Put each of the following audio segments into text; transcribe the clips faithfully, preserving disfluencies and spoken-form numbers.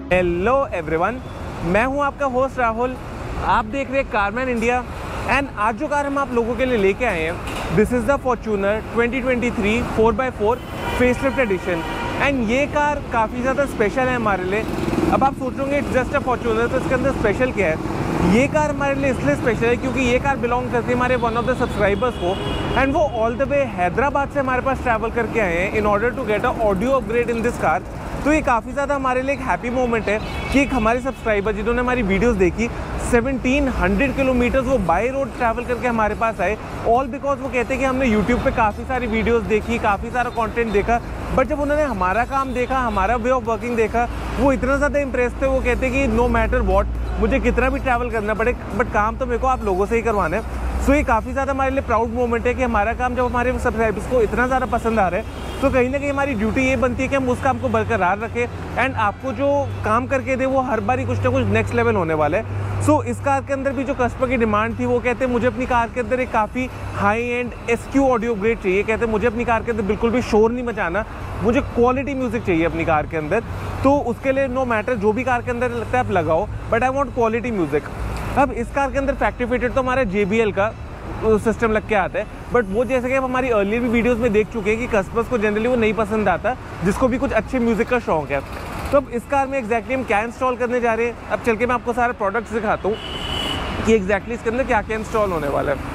Hello everyone, मैं हूं आपका होस्ट राहुल। आप देख रहे हैं कारमैन इंडिया एंड आज जो कार हम आप लोगों के लिए लेके आए हैं, this is the Fortuner twenty twenty three four by four facelift edition. And ये कार काफ़ी ज़्यादा स्पेशल है हमारे लिए। अब आप सोच रहे इट्स जस्ट अ फॉर्च्यूनर, तो इसके अंदर स्पेशल क्या है? ये कार हमारे लिए इसलिए स्पेशल है क्योंकि ये कार बिलोंग करती है हमारे वन ऑफ द सब्सक्राइबर्स को, एंड वो ऑल द वे हैदराबाद से हमारे पास ट्रैवल करके आए हैं in order to get a audio upgrade in this car. तो ये काफ़ी ज़्यादा हमारे लिए एक हैप्पी मोमेंट है कि एक हमारे सब्सक्राइबर जिन्होंने हमारी वीडियोस देखी सेवनटीन हंड्रेड किलोमीटर्स वो बाई रोड ट्रैवल करके हमारे पास आए, ऑल बिकॉज वो कहते हैं कि हमने यूट्यूब पे काफ़ी सारी वीडियोस देखी, काफ़ी सारा कंटेंट देखा, बट जब उन्होंने हमारा काम देखा, हमारा वे ऑफ वर्किंग देखा, वो इतना ज़्यादा इंप्रेस थे। वो कहते हैं कि नो मैटर वॉट, मुझे कितना भी ट्रैवल करना पड़े बट काम तो मेरे को आप लोगों से ही करवाना है। सो so, ये काफ़ी ज़्यादा हमारे लिए प्राउड मोमेंट है कि हमारा काम जब हमारे सब्सक्राइबर्स को इतना ज़्यादा पसंद आ रहा है, तो कहीं ना कहीं हमारी ड्यूटी ये बनती है कि हम उस काम को बरकरार रखें एंड आपको जो काम करके दे वो हर बार ही कुछ ना कुछ नेक्स्ट लेवल होने वाला है। सो so, इस कार के अंदर भी जो कस्टमर की डिमांड थी, वो कहते हैं मुझे अपनी कार के अंदर एक काफ़ी high end S Q audio upgrade चाहिए। कहते हैं मुझे अपनी कार के अंदर बिल्कुल भी शोर नहीं मचाना, मुझे क्वालिटी म्यूजिक चाहिए अपनी कार के अंदर। तो उसके लिए नो मैटर जो भी कार के अंदर लगता है आप लगाओ, but I want quality music. अब इस कार के अंदर फैक्ट्री फिटेड तो हमारा जे बी एल का सिस्टम लग के आता है, बट वो जैसे कि आप हमारी अर्लियर भी वीडियोस में देख चुके हैं कि कस्टमर्स को जनरली वो नहीं पसंद आता, जिसको भी कुछ अच्छे म्यूजिक का शौक है। तो अब इस कार में एग्जैक्टली हम क्या इंस्टॉल करने जा रहे हैं, अब चल के मैं आपको सारे प्रोडक्ट्स दिखाता हूँ कि एग्जैक्टली इसके अंदर क्या क्या इंस्टॉल होने वाला है।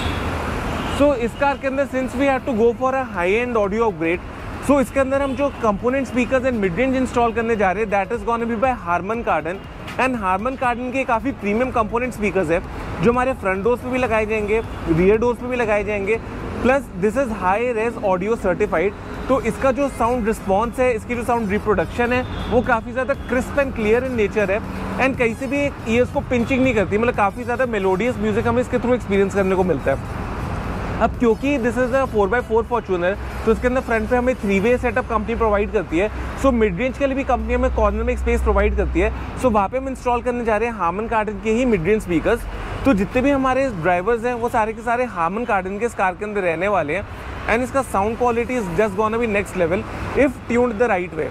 सो so, इस कार के अंदर since we have to go for a high end audio upgrade, so इसके अंदर हम जो component speakers and mid range install करने जा रहे हैं, that is gonna be by Harman Kardon. And Harman Kardon के काफ़ी प्रीमियम कंपोनेंट स्पीकर्स है जो हमारे फ्रंट डोर्स पे भी लगाए जाएंगे, रियर डोर्स पे भी लगाए जाएंगे, plus this is high res audio certified. तो इसका जो साउंड रिस्पॉन्स है, इसकी जो साउंड रिप्रोडक्शन है, वो काफ़ी ज़्यादा crisp and clear in nature है एंड कहीं से भी ईयर्स को पिंचिंग नहीं करती, मतलब काफ़ी ज़्यादा मेलोडियस म्यूजिक हमें इसके थ्रू एक्सपीरियंस करने को मिलता है। अब क्योंकि this is a four by four Fortuner, तो इसके अंदर फ्रंट पे हमें three way setup company provide करती है। सो मिड रेंज के लिए भी कंपनी हमें कॉर्नर में एक स्पेस प्रोवाइड करती है। सो वहाँ पे हम इंस्टॉल करने जा रहे हैं हारमन कार्डन के ही मिड रेंज स्पीकर्स। तो जितने भी हमारे ड्राइवर्स हैं वो सारे के सारे हारमन कार्डन के इस कार के अंदर रहने वाले हैं एंड इसका sound quality is just gonna be next level if tuned the right way.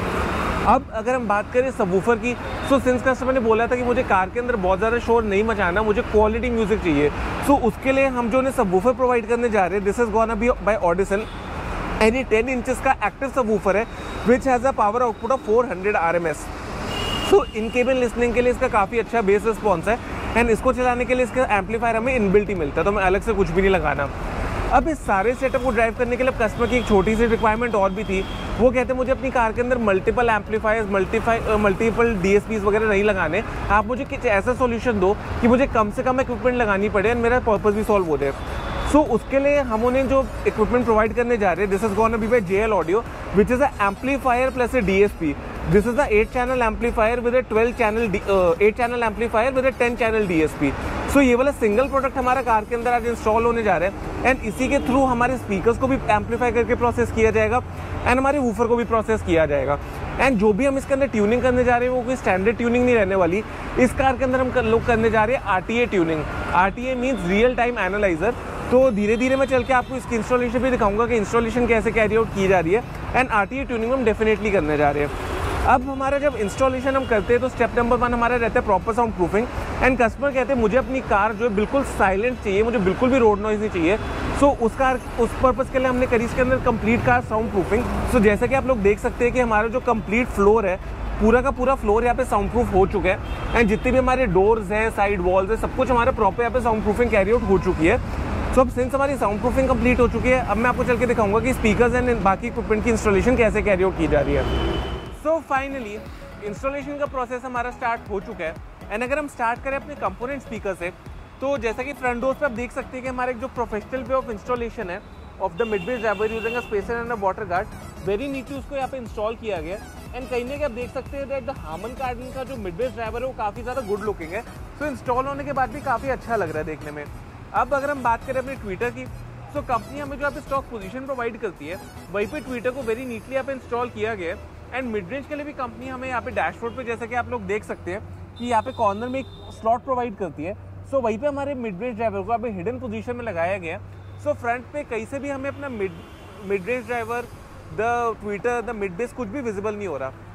अब अगर हम बात करें सबवूफर की, सो सिंस कस्टमर ने बोला था कि मुझे कार के अंदर बहुत ज़्यादा शोर नहीं मचाना, मुझे क्वालिटी म्यूजिक चाहिए, सो so, उसके लिए हम जो उन्हें सबवूफर प्रोवाइड करने जा रहे हैं, this is gonna be by Audison. Any ten inches का एक्टिव सबवूफर है which has a power output of four hundred R M S. So in cabin listening के लिए इसका काफ़ी अच्छा बेस रिस्पॉन्स है एंड इसको चलाने के लिए इसका एम्पलीफायर हमें इनबिल्ट ही मिलता है, तो हमें अलग से कुछ भी नहीं लगाना। अब इस सारे सेटअप को ड्राइव करने के लिए कस्टमर की एक छोटी सी रिक्वायरमेंट और भी थी। वो कहते हैं मुझे अपनी कार के अंदर मल्टीपल एम्पलीफायर्स, मल्टीफाई मल्टीपल डीएसपीज वगैरह नहीं लगाने, आप मुझे कुछ ऐसा सॉल्यूशन दो कि मुझे कम से कम इक्विपमेंट लगानी पड़े एंड मेरा पर्पस भी सॉल्व हो जाए। सो so, उसके लिए हम उन्हें जो इक्विपमेंट प्रोवाइड करने जा रहे हैं, this is gonna be by JL audio which is a amplifier plus a DSP. This is the eight channel amplifier with a twelve channel eight channel amplifier with a ten channel DSP. So ये वाला single product हमारा car के अंदर आज install होने जा रहा है एंड इसी के थ्रू हमारे स्पीकर्स को भी एम्पलीफाई करके प्रोसेस किया जाएगा एंड हमारे वूफर को भी प्रोसेस किया जाएगा। एंड जो भी हम इसके अंदर ट्यूनिंग करने जा रहे हैं वो कोई स्टैंडर्ड ट्यूनिंग नहीं रहने वाली। इस कार के अंदर हम कर, लोग करने जा रहे हैं RTA tuning. RTA means real time analyser. तो धीरे धीरे मैं चल के आपको इसकी इंस्टॉलेशन भी दिखाऊंगा कि इंस्टॉलेशन कैसे कैरी आउट की जा रही है एंड आरटीए ट्यूनिंग हम डेफिनेटली करने जा रहे हैं। अब हमारा जब इंस्टॉलेशन हम करते हैं तो स्टेप नंबर वन हमारा रहता है proper sound proofing. And customer कहते हैं मुझे अपनी कार जो है बिल्कुल साइलेंट चाहिए, मुझे बिल्कुल भी रोड नॉइज नहीं चाहिए। सो so, उस कार उस पर्पज़ के लिए हमने करी इसके अंदर complete car sound proofing. So जैसा कि आप लोग देख सकते हैं कि हमारा जो कंप्लीट फ्लोर है, पूरा का पूरा फ्लोर यहाँ पे साउंड प्रूफ हो चुका है एंड जितने भी हमारे डोर्स हैं, साइड वॉल्स हैं, सब कुछ हमारा प्रॉपर यहाँ पे साउंड प्रूफिंग कैरी आउट हो चुकी है। सो अब सिंस हमारी साउंड प्रूफिंग कंप्लीट हो चुकी है, अब मैं आपको चल के दिखाऊंगा कि स्पीकर्स एंड बाकी इक्विपमेंट की इंस्टॉलेशन कैसे कैरी आउट की जा रही है। सो फाइनली इंस्टॉलेशन का प्रोसेस हमारा स्टार्ट हो चुका है एंड अगर हम स्टार्ट करें अपने कंपोनेंट स्पीकर से, तो जैसा कि फ्रंट डोर्स पे आप देख सकते हैं कि हमारा एक जो प्रोफेशनल वे ऑफ इंस्टॉलेशन है of the mid bass driver using a spacer and a water guard, very neatly उसको यहाँ पे इंस्टॉल किया गया एंड कहीं ना कहीं आप देख सकते हैं दैट द हारमन कार्डन का जो मिड बेस ड्राइवर है वो काफ़ी ज़्यादा गुड लुकिंग है। तो इंस्टॉल होने के बाद भी काफ़ी अच्छा लग रहा है देखने में। अब अगर हम बात करें अपने ट्विटर की, तो कंपनी हमें जो यहाँ पे स्टॉक पोजीशन प्रोवाइड करती है वहीं पे ट्विटर को वेरी नीटली यहाँ पे इंस्टॉल किया गया है एंड मिड रेंज के लिए भी कंपनी हमें यहाँ पे डैशबोर्ड पे जैसा कि आप लोग देख सकते हैं कि यहाँ पे कॉर्नर में एक स्लॉट प्रोवाइड करती है। सो so, वहीं पे हमारे मिड रेंज ड्राइवर को यहाँ पे हिडन पोजीशन में लगाया गया है। सो so, फ्रंट पे कहीं से भी हमें अपना mid mid range driver, the tweeter, the mid bass कुछ भी विजिबल नहीं हो रहा।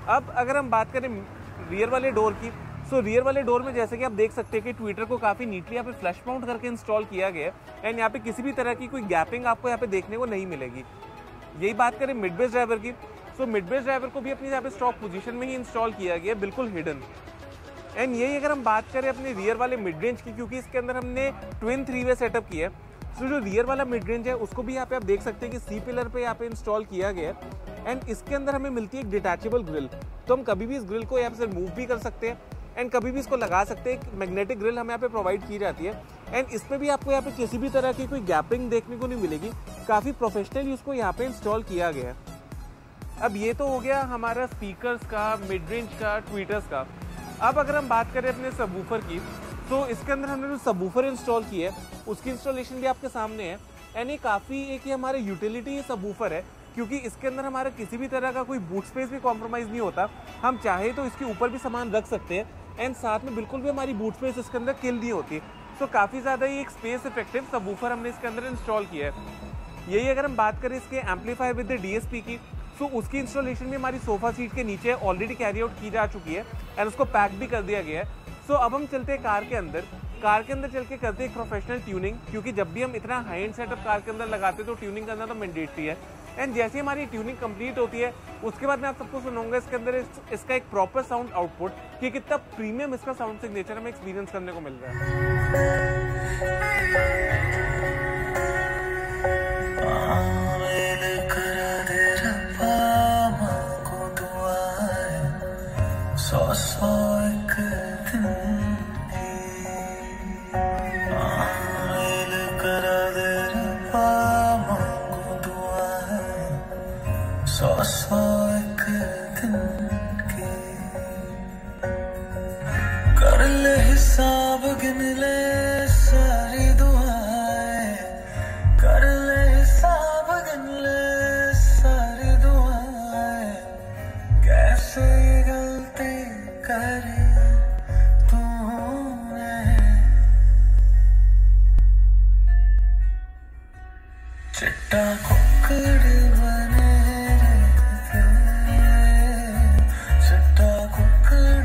अब अगर हम बात करें रियर वाले डोर की, सो रियर वाले डोर में जैसे कि आप देख सकते हैं कि ट्विटर को काफ़ी नीटली यहाँ पे फ्लैश माउंट करके इंस्टॉल किया गया है एंड यहाँ पे किसी भी तरह की कोई गैपिंग आपको यहाँ पे देखने को नहीं मिलेगी। यही बात करें मिड बेस ड्राइवर की, सो मिड बेस ड्राइवर को भी अपनी यहाँ पे स्टॉक पोजीशन में ही इंस्टॉल किया गया है, बिल्कुल हिडन। एंड यही अगर हम बात करें अपने रियर वाले मिड रेंज की, क्योंकि इसके अंदर हमने ट्विन थ्री वे सेटअप किया है, सो जो रियर वाला मिड रेंज है उसको भी यहाँ पे आप देख सकते हैं कि सी पिलर पे यहाँ पे इंस्टॉल किया गया है एंड इसके अंदर हमें मिलती है एक डिटैचेबल ग्रिल, तो हम कभी भी इस ग्रिल को यहाँ पे मूव भी कर सकते हैं एंड कभी भी इसको लगा सकते हैं। मैग्नेटिक ग्रिल हमें यहाँ पे प्रोवाइड की जाती है एंड इसमें भी आपको यहाँ पे किसी भी तरह की कोई गैपिंग देखने को नहीं मिलेगी, काफ़ी प्रोफेशनली उसको यहाँ पे इंस्टॉल किया गया है। अब ये तो हो गया हमारा स्पीकर्स का, मिड रेंज का, ट्वीटर्स का। अब अगर हम बात करें अपने सबवूफर की, तो इसके अंदर हमने जो सबवूफर इंस्टॉल की है उसकी इंस्टॉलेशन भी आपके सामने है एंड ये काफ़ी एक ये हमारे यूटिलिटी सबवूफर है, क्योंकि इसके अंदर हमारा किसी भी तरह का कोई बूट स्पेस भी कॉम्प्रोमाइज़ नहीं होता। हम चाहे तो इसके ऊपर भी सामान रख सकते हैं एंड साथ में बिल्कुल भी हमारी बूट स्पेस इसके अंदर किल नहीं होती। तो काफ़ी ज़्यादा ही एक स्पेस इफेक्टिव सबवूफर हमने इसके अंदर इंस्टॉल किया है। यही अगर हम बात करें इसके amplifier with D S P की, तो उसकी इंस्टॉलेशन भी हमारी सोफा सीट के नीचे ऑलरेडी कैरी आउट की जा चुकी है एंड उसको पैक भी कर दिया गया है। सो अब हम चलते हैं कार के अंदर। कार के अंदर चल के करते हैं प्रोफेशनल ट्यूनिंग, क्योंकि जब भी हम इतना हाई एंड सेटअप कार के अंदर लगाते हैं तो ट्यूनिंग करना तो मैंडेटरी है। एंड जैसे हमारी ट्यूनिंग कंप्लीट होती है उसके बाद मैं आप सबको सुनाऊंगा इसके अंदर इस, इसका एक प्रॉपर साउंड आउटपुट कि कितना प्रीमियम इसका साउंड सिग्नेचर हमें एक्सपीरियंस करने को मिल रहा है। हिसाब गिन ले सारी दुआएं, कर ले हिसाब गिन ले सारी दुआएं, कैसे गलती करी तूने, चिट्टा कुकड़ बने चिट्टा कुकड़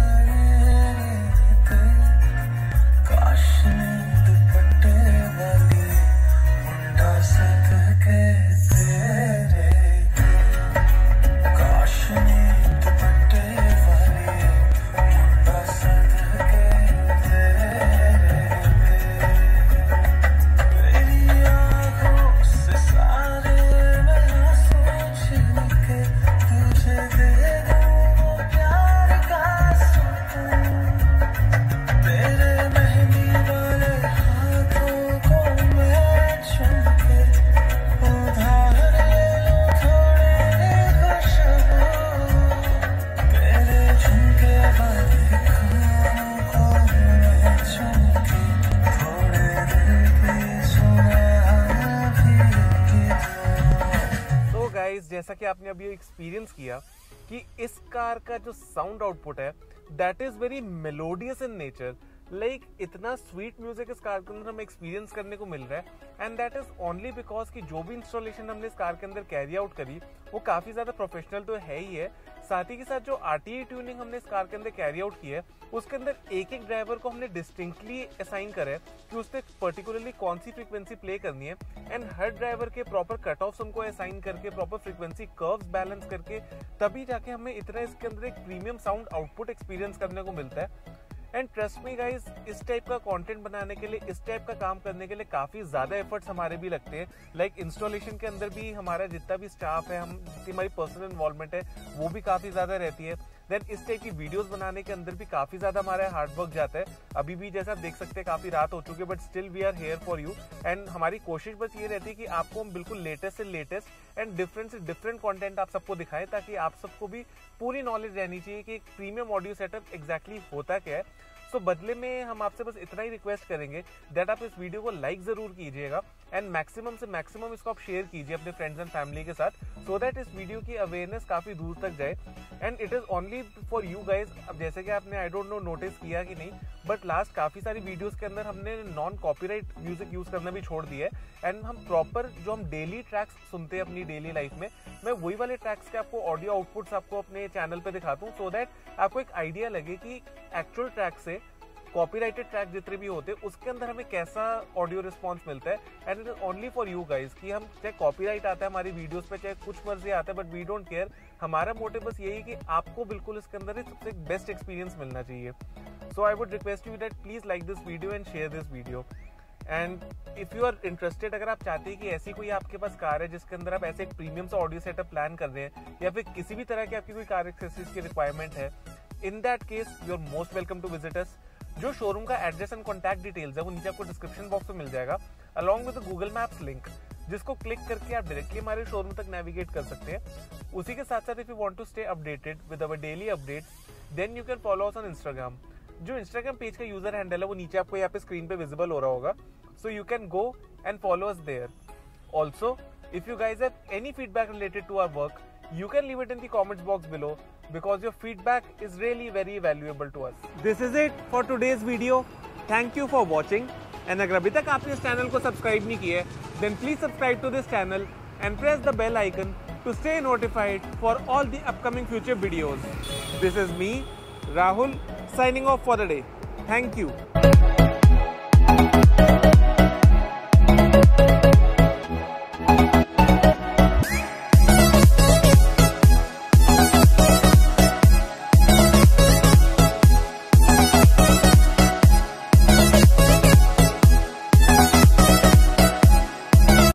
जैसा कि आपने अभी एक्सपीरियंस किया कि इस कार का जो साउंड आउटपुट है that is very melodious in nature, like इतना स्वीट म्यूजिक इस कार के अंदर हमें एक्सपीरियंस करने को मिल रहा है and that is only because कि जो भी इंस्टॉलेशन हमने इस कार के अंदर कैरी आउट करी वो काफी ज्यादा प्रोफेशनल तो है ही है, साथ ही के साथ जो आरटीई ट्यूनिंग हमने इस कार के अंदर कैरी आउट की है उसके अंदर एक एक ड्राइवर को हमने डिस्टिंक्टली असाइन करा है कि उससे पर्टिकुलरली कौन सी फ्रीक्वेंसी प्ले करनी है एंड हर ड्राइवर के प्रॉपर कट ऑफ्स हमको असाइन करके प्रॉपर फ्रीक्वेंसी कर्व्स बैलेंस करके तभी जाके हमें इतना इसके अंदर एक प्रीमियम साउंड आउटपुट एक्सपीरियंस करने को मिलता है। एंड ट्रस्ट मी गाइस, इस टाइप का कंटेंट बनाने के लिए, इस टाइप का काम करने के लिए काफी ज्यादा एफर्ट्स हमारे भी लगते हैं। लाइक like, इंस्टॉलेशन के अंदर भी हमारा जितना भी स्टाफ है, हम जितनी हमारी पर्सनल इन्वॉल्वमेंट है वो भी काफी ज्यादा रहती है। देन इस टाइप की वीडियोस बनाने के अंदर भी काफी ज्यादा हमारा हार्ड वर्क जाता है। अभी भी जैसा आप देख सकते हैं काफी रात हो चुकी है but still we are here for you and हमारी कोशिश बस ये रहती है कि आपको हम बिल्कुल लेटेस्ट से लेटेस्ट एंड डिफरेंट से डिफरेंट कंटेंट आप सबको दिखाएं ताकि आप सबको भी पूरी नॉलेज रहनी चाहिए कि एक प्रीमियम ऑडियो सेटअप एग्जैक्टली होता क्या है। सो so, बदले में हम आपसे बस इतना ही रिक्वेस्ट करेंगे दैट आप इस वीडियो को लाइक जरूर कीजिएगा एंड मैक्सिमम से मैक्सिमम इसको आप शेयर कीजिए अपने फ्रेंड्स एंड फैमिली के साथ, सो so दैट इस वीडियो की अवेयरनेस काफी दूर तक जाए and it is only for you guys. अब जैसे कि आपने आई डोंट नो नोटिस किया कि नहीं, बट लास्ट काफी सारी वीडियोस के अंदर हमने नॉन कॉपीराइट म्यूजिक यूज करना भी छोड़ दिया है एंड हम प्रॉपर जो हम डेली ट्रैक्स सुनते हैं अपनी डेली लाइफ में, मैं वही वाले ट्रैक्स के आपको ऑडियो आउटपुट्स आपको अपने चैनल पे दिखाता हूँ, सो दैट आपको एक आइडिया लगे कि एक्चुअल ट्रैक से कॉपीराइटेड ट्रैक जितने भी होते हैं उसके अंदर हमें कैसा ऑडियो रिस्पॉन्स मिलता है। And it is only for you guys कि हम चाहे कॉपीराइट आता है हमारी वीडियोस पे, चाहे कुछ मर्जी आता है, बट वी डोंट केयर। हमारा मोटिव बस यही है कि आपको बिल्कुल इसके अंदर सबसे बेस्ट एक्सपीरियंस मिलना चाहिए। So I would request you that please like this video and share this video. And if you are interested, अगर आप चाहते हैं कि ऐसी कोई आपके पास कार है जिसके अंदर आप ऐसे एक प्रीमियम सा ऑडियो सेटअप प्लान कर रहे हैं या फिर किसी भी तरह की आपकी कोई कार एक्सेसरीज की रिक्वायरमेंट है, in that case you are most welcome to visit us. जो शोरूम का एड्रेस एंड कॉन्टैक्ट डिटेल्स है वो नीचे आपको डिस्क्रिप्शन बॉक्स में मिल जाएगा, along with Google maps link, जिसको क्लिक करके आप डायरेक्टली हमारे शोरूम तक नेविगेट कर सकते हैं। उसी के साथ साथ if you want to stay updated with our daily updates, then you can follow us on Instagram. जो इंस्टाग्राम पेज का यूजर हैंडल है वो नीचे आपको यहाँ पे स्क्रीन पे विजिबल हो रहा होगा, so you can go and follow us there. Also if you guys have any feedback related to our work, you can leave it in the comments box below because your feedback is really very valuable to us. This is it for today's video. Thank you for watching. And अगर अभी तक आपने इस channel को subscribe नहीं किया है, then please subscribe to this channel and press the bell icon to stay notified for all the upcoming future videos. This is me, Rahul, signing off for the day. Thank you.